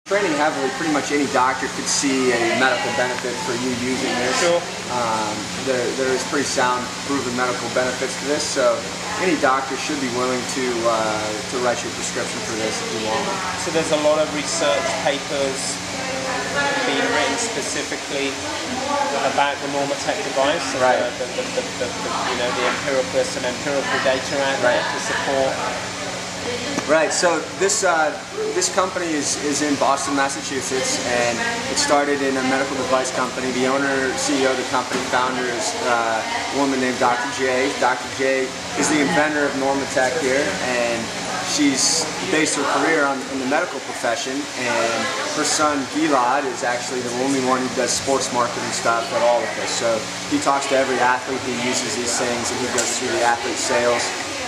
Training heavily, pretty much any doctor could see a medical benefit for you using this. Sure. There is pretty sound proven medical benefits to this, so any doctor should be willing to write your prescription for this if you want. So there's a lot of research papers being written specifically about the Normatec device, and right. the empirical data out there to support. Right, so this company is in Boston, Massachusetts, and it started in a medical device company. The owner, CEO of the company, founder is a woman named Dr. J. Dr. J is the inventor of Normatec here, and she's based her career in the medical profession, and her son Gilad is actually the only one who does sports marketing stuff at all of this. So he talks to every athlete who uses these things, and he goes through the athlete sales.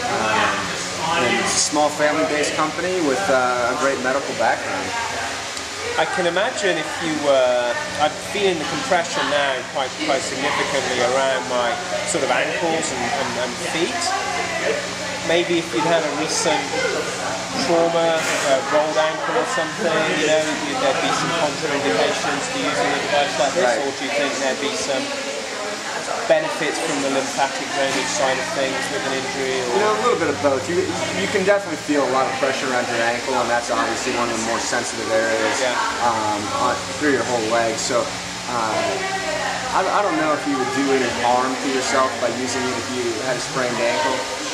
And it's a small family-based company with a great medical background. I can imagine if you I'm feeling the compression now quite significantly around my sort of ankles and feet. Maybe if you'd had a recent trauma, rolled ankle or something, there'd be some contraindications to using a device like this, or do you think there'd be some benefits from the lymphatic drainage side of things with an injury? Or? A little bit of both. You can definitely feel a lot of pressure around your ankle, and that's obviously one of the more sensitive areas through your whole leg. So I don't know if you would do any harm to yourself by using it if you had a sprained ankle.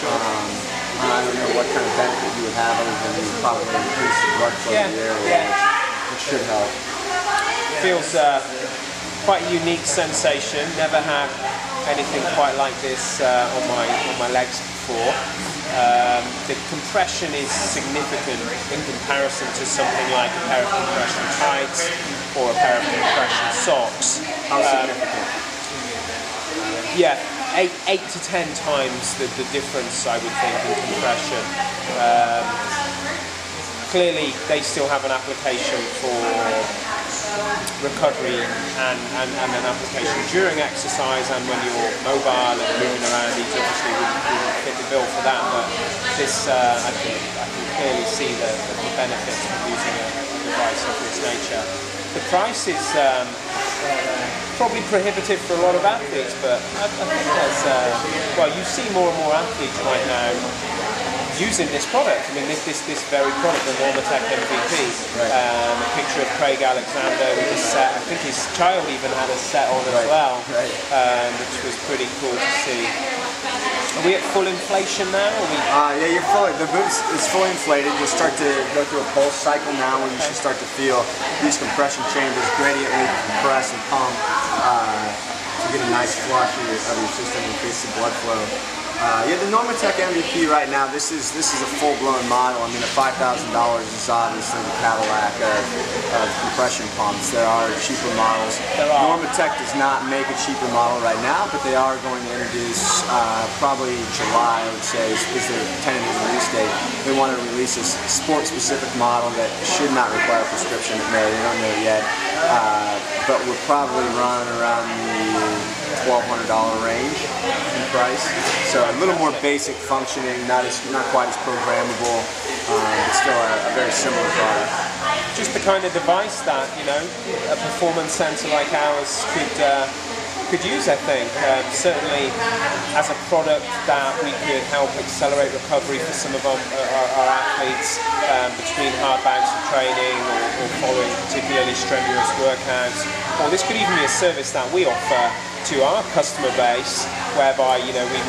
I don't know what kind of benefit you would have other than you probably increase the blood flow in the area, which should help. Feels quite a unique sensation. Never had anything quite like this on my legs before. The compression is significant in comparison to something like a pair of compression tights or a pair of compression socks. How significant? Yeah, 8 to 10 times the difference, I would think, in compression. Clearly, they still have an application for recovery and an application during exercise, and when you're mobile and moving around, these obviously wouldn't fit the bill for that, but this I can clearly see the benefits of using a device of this nature. The price is probably prohibitive for a lot of athletes, but I think there's well, you see more and more athletes right now using this product. I mean, this very product, the Normatec MVP. A picture of Craig Alexander with his set. I think his child even had a set on as well, which was pretty cool to see. Are we at full inflation now? Yeah, you're fully. The boot is fully inflated. You'll start to go through a pulse cycle now, where you should start to feel these compression chambers gradiently compress and pump to get a nice flush of your system, increase the blood flow. Yeah, the Normatec MVP right now, this is a full-blown model. I mean, the $5,000 is obviously the Cadillac of compression pumps. There are cheaper models. Normatec does not make a cheaper model right now, but they are going to introduce, probably July, I would say, is their tentative release date. They want to release a sport-specific model that should not require a prescription. They don't know yet, but we're probably running around the $1,200 range in price. So a little more basic functioning, not quite as programmable, but still a very similar product. Just the kind of device that a performance center like ours could use, I think. Certainly as a product that we could help accelerate recovery for some of our athletes between hard bouts of training or following particularly strenuous workouts. Or this could even be a service that we offer to our customer base, whereby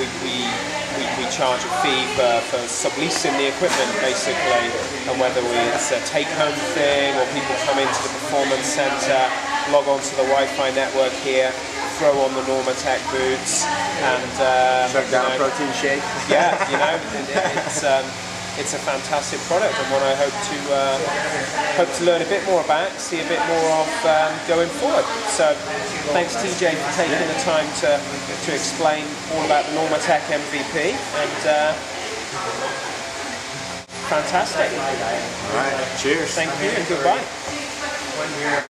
we charge a fee for subleasing the equipment, basically, and whether it's a take-home thing or people come into the performance center, log on to the Wi-Fi network here, throw on the Normatec boots, and check down a protein shake. Yeah, it's a fantastic product, and one I hope to learn a bit more about, see a bit more of going forward. So thanks TJ for taking the time to explain all about the Normatec MVP, and fantastic. All right, cheers. Thank you and goodbye.